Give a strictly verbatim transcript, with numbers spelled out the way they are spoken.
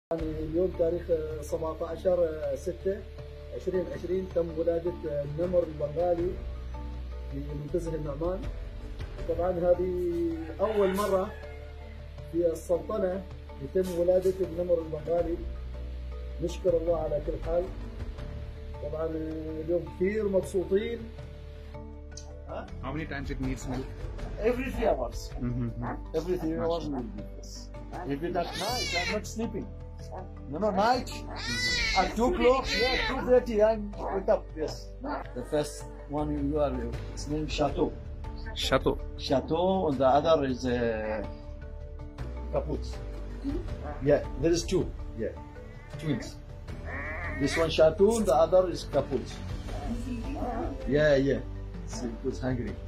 يعني اليوم تاريخ سبعة عشر ستة ألفين وعشرين تم ولادة النمر البنغالي في منتزه النعمان. طبعا هذه أول مرة في السلطنة يتم ولادة النمر البنغالي، نشكر الله على كل حال. طبعا اليوم كثير مبسوطين. How many times it needs milk? Every three hours. Mm-hmm. Every three hours we will do this. If it at night, I'm not sleeping. No, no, night. At two o'clock, yeah, two thirty, I'm wake up. Yes. The first one you are, its name Chateau. Chateau. Chateau, and the other is uh, Kaput. Yeah, there is two. Yeah, twins. This one Chateau, the other is Kaput. Yeah, yeah. It was hungry.